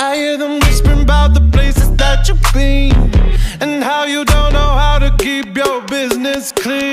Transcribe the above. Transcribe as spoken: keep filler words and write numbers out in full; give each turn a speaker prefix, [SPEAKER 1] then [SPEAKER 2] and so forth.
[SPEAKER 1] I hear them whispering about the places that you've been, and how you don't know how to keep your business clean.